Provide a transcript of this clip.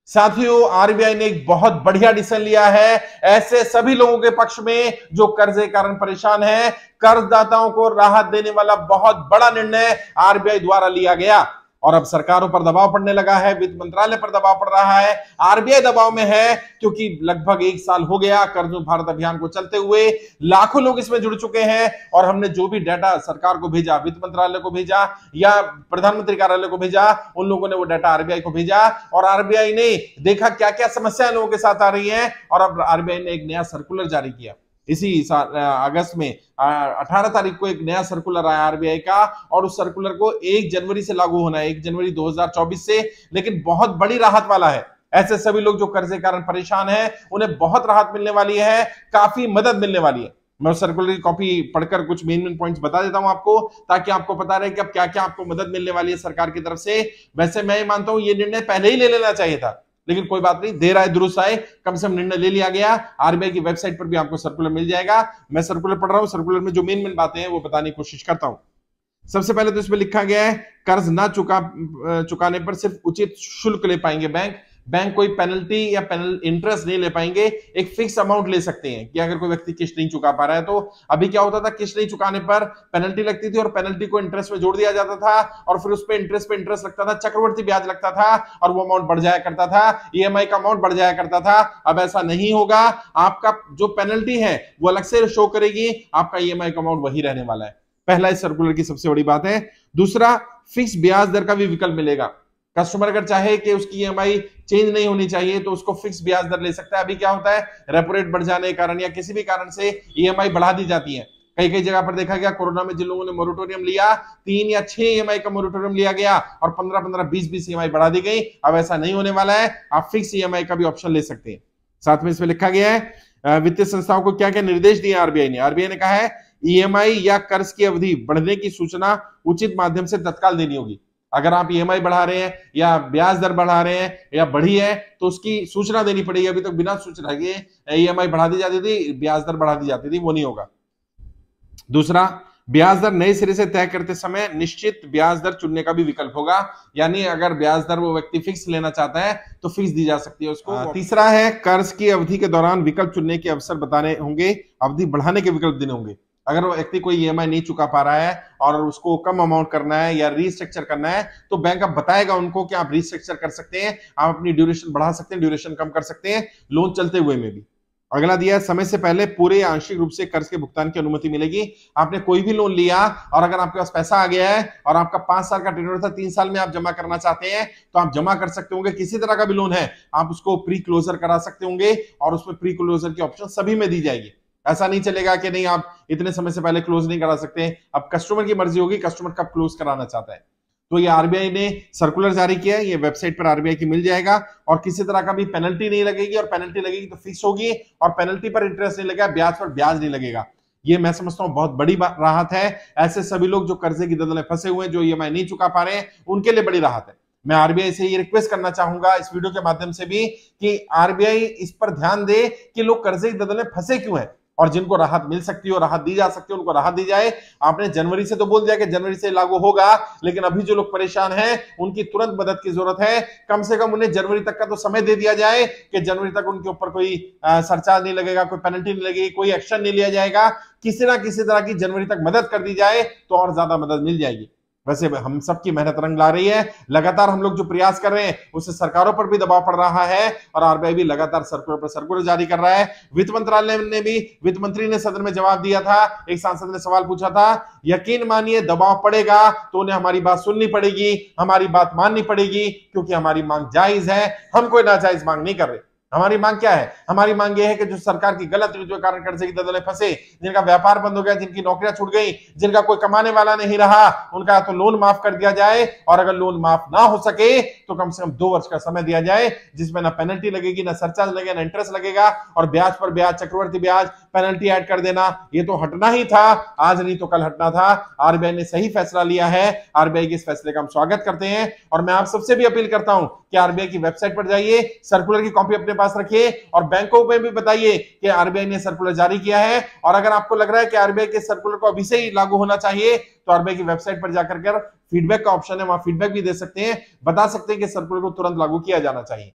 साथियों, आरबीआई ने एक बहुत बढ़िया डिसीजन लिया है ऐसे सभी लोगों के पक्ष में जो कर्ज के कारण परेशान हैं। कर्जदाताओं को राहत देने वाला बहुत बड़ा निर्णय आरबीआई द्वारा लिया गया और अब सरकारों पर दबाव पड़ने लगा है, वित्त मंत्रालय पर दबाव पड़ रहा है, आरबीआई दबाव में है क्योंकि लगभग 1 साल हो गया कर्ज मुक्त भारत अभियान को चलते हुए। लाखों लोग इसमें जुड़ चुके हैं और हमने जो भी डाटा सरकार को भेजा, वित्त मंत्रालय को भेजा या प्रधानमंत्री कार्यालय को भेजा, उन लोगों ने वो डाटा आरबीआई को भेजा और आरबीआई ने देखा क्या क्या समस्याएं लोगों के साथ आ रही हैं और अब आरबीआई ने एक नया सर्कुलर जारी किया। इसी अगस्त में 18 तारीख को एक नया सर्कुलर आया आरबीआई का और उस सर्कुलर को 1 जनवरी से लागू होना है, 1 जनवरी 2024 से। लेकिन बहुत बड़ी राहत वाला है। ऐसे सभी लोग जो कर्ज के कारण परेशान हैं उन्हें बहुत राहत मिलने वाली है, काफी मदद मिलने वाली है। मैं उस सर्कुलर की कॉपी पढ़कर कुछ मेन पॉइंट्स बता देता हूं आपको, ताकि आपको पता रहे कि अब क्या क्या आपको मदद मिलने वाली है सरकार की तरफ से। वैसे मैं मानता हूं ये निर्णय पहले ही ले लेना चाहिए था, लेकिन कोई बात नहीं, देर आए दुरुस्त आए, कम से कम निर्णय ले लिया गया। आरबीआई की वेबसाइट पर भी आपको सर्कुलर मिल जाएगा। मैं सर्कुलर पढ़ रहा हूं, सर्कुलर में जो मेन बातें हैं वो बताने की कोशिश करता हूं। सबसे पहले तो इसमें लिखा गया है कर्ज ना चुकाने पर सिर्फ उचित शुल्क ले पाएंगे बैंक कोई पेनल्टी या इंटरेस्ट नहीं ले पाएंगे। एक फिक्स अमाउंट ले सकते हैं कि अगर कोई व्यक्ति किस्त नहीं चुका पा रहा है तो अभी क्या होता था, किस्त नहीं चुकाने पर पेनल्टी लगती थी और पेनल्टी को इंटरेस्ट में जोड़ दिया जाता था और फिर उस पे इंटरेस्ट लगता था, चक्रवर्ती ब्याज लगता था और वो अमाउंट बढ़ जाया करता था, ईएमआई का अमाउंट बढ़ जाया करता था। अब ऐसा नहीं होगा, आपका जो पेनल्टी है वो अलग से शो करेगी, आपका ईएमआई का अमाउंट वही रहने वाला है। पहला इस सर्कुलर की सबसे बड़ी बात है। दूसरा, फिक्स ब्याज दर का भी विकल्प मिलेगा। कस्टमर अगर चाहे कि उसकी ईएमआई चेंज नहीं होनी चाहिए तो उसको फिक्स ब्याज दर ले सकता है। अभी क्या होता है, रेपो रेट बढ़ जाने के कारण या किसी भी कारण से ईएमआई बढ़ा दी जाती है। कई कई जगह पर देखा गया, कोरोना में जिन लोगों ने मोरेटोरियम लिया, 3 या 6 ईएमआई का मोरेटोरियम लिया गया और 15-15, 20-20 ईएमआई बढ़ा दी गई। अब ऐसा नहीं होने वाला है, आप फिक्स ईएमआई का भी ऑप्शन ले सकते हैं। साथ में इसमें लिखा गया है वित्तीय संस्थाओं को क्या क्या निर्देश दिए आरबीआई ने कहा है ईएमआई या कर्ज की अवधि बढ़ने की सूचना उचित माध्यम से तत्काल देनी होगी। अगर आप ईएमआई बढ़ा रहे हैं या ब्याज दर बढ़ा रहे हैं या बढ़ी है तो उसकी सूचना देनी पड़ेगी। अभी तक बिना सूचना के ईएमआई बढ़ा दी जाती थी, ब्याज दर बढ़ा दी जाती थी, वो नहीं होगा। दूसरा, ब्याज दर नए सिरे से तय करते समय निश्चित ब्याज दर चुनने का भी विकल्प होगा, यानी अगर ब्याज दर वो व्यक्ति फिक्स लेना चाहता है तो फिक्स दी जा सकती है उसको। तीसरा है कर्ज की अवधि के दौरान विकल्प चुनने के अवसर बताने होंगे, अवधि बढ़ाने के विकल्प देने होंगे। अगर वो व्यक्ति कोई ईएमआई नहीं चुका पा रहा है और उसको कम अमाउंट करना है या रीस्ट्रक्चर करना है तो बैंक अब बताएगा उनको कि आप रीस्ट्रक्चर कर सकते हैं, आप अपनी ड्यूरेशन बढ़ा सकते हैं, ड्यूरेशन कम कर सकते हैं, लोन चलते हुए में भी। अगला दिया है समय से पहले पूरे या आंशिक रूप से कर्ज के भुगतान की अनुमति मिलेगी। आपने कोई भी लोन लिया और अगर आपके पास पैसा आ गया है और आपका 5 साल का टेन्योर था, 3 साल में आप जमा करना चाहते हैं तो आप जमा कर सकते होंगे। किसी तरह का भी लोन है आप उसको प्री क्लोजर करा सकते होंगे और उसमें प्री क्लोजर की ऑप्शन सभी में दी जाएगी। ऐसा नहीं चलेगा कि नहीं आप इतने समय से पहले क्लोज नहीं करा सकते। अब कस्टमर की मर्जी होगी, कस्टमर कब क्लोज कराना चाहता है। तो ये आरबीआई ने सर्कुलर जारी किया है, ये वेबसाइट पर आरबीआई की मिल जाएगा और किसी तरह का भी पेनल्टी नहीं लगेगी और पेनल्टी लगेगी तो फिक्स होगी और पेनल्टी पर इंटरेस्ट नहीं लगेगा, ब्याज पर ब्याज नहीं लगेगा। ये मैं समझता हूं बहुत बड़ी राहत है। ऐसे सभी लोग जो कर्जे की दलदल में फंसे हुए हैं, जो ईएमआई नहीं चुका पा रहे हैं, उनके लिए बड़ी राहत है। मैं आरबीआई से ये रिक्वेस्ट करना चाहूंगा इस वीडियो के माध्यम से भी कि आरबीआई इस पर ध्यान दे कि लोग कर्जे की दलदल में फंसे क्यों हैं और जिनको राहत मिल सकती है और राहत दी जा सकती है उनको राहत दी जाए। आपने जनवरी से तो बोल दिया कि जनवरी से लागू होगा, लेकिन अभी जो लोग परेशान हैं उनकी तुरंत मदद की जरूरत है। कम से कम उन्हें जनवरी तक का तो समय दे दिया जाए कि जनवरी तक उनके ऊपर कोई सरचार्ज नहीं लगेगा, कोई पेनल्टी नहीं लगेगी, कोई एक्शन नहीं लिया जाएगा। किसी ना किसी तरह की जनवरी तक मदद कर दी जाए तो और ज्यादा मदद मिल जाएगी। वैसे हम सबकी मेहनत रंग ला रही है, लगातार हम लोग जो प्रयास कर रहे हैं उससे सरकारों पर भी दबाव पड़ रहा है और आरबीआई भी लगातार सर्कुलर पर सर्कुलर जारी कर रहा है। वित्त मंत्रालय ने भी, वित्त मंत्री ने सदन में जवाब दिया था, एक सांसद ने सवाल पूछा था, यकीन मानिए दबाव पड़ेगा तो उन्हें हमारी बात सुननी पड़ेगी, हमारी बात माननी पड़ेगी, क्योंकि हमारी मांग जायज है, हम कोई नाजायज मांग नहीं कर रहे। हमारी मांग क्या है? हमारी मांग यह है कि जो सरकार की गलत नीतियों के कारण कर्जे की दलदल में फंसे, जिनका व्यापार बंद हो गया, जिनकी नौकरियां छूट गई, जिनका कोई कमाने वाला नहीं रहा, उनका तो लोन माफ कर दिया जाए और अगर लोन माफ ना हो सके तो कम से कम 2 वर्ष का समय दिया जाए जिसमें ना पेनल्टी लगेगी, ना सरचार्ज लगेगा, ना इंटरेस्ट लगेगा और ब्याज पर ब्याज, चक्रवर्ती ब्याज, पेनल्टी ऐड कर देना, ये तो हटना ही था, आज नहीं तो कल हटना था। आरबीआई ने सही फैसला लिया है, आरबीआई के इस फैसले का हम स्वागत करते हैं और मैं आप सबसे भी अपील करता हूं कि आरबीआई की वेबसाइट पर जाइए, सर्कुलर की कॉपी अपने पास रखिए और बैंकों में भी बताइए कि आरबीआई ने सर्कुलर जारी किया है। और अगर आपको लग रहा है कि आरबीआई के सर्कुलर को अभी से ही लागू होना चाहिए तो आरबीआई की वेबसाइट पर जाकर फीडबैक का ऑप्शन है, वहां फीडबैक भी दे सकते हैं, बता सकते हैं कि सर्कुलर को तुरंत लागू किया जाना चाहिए।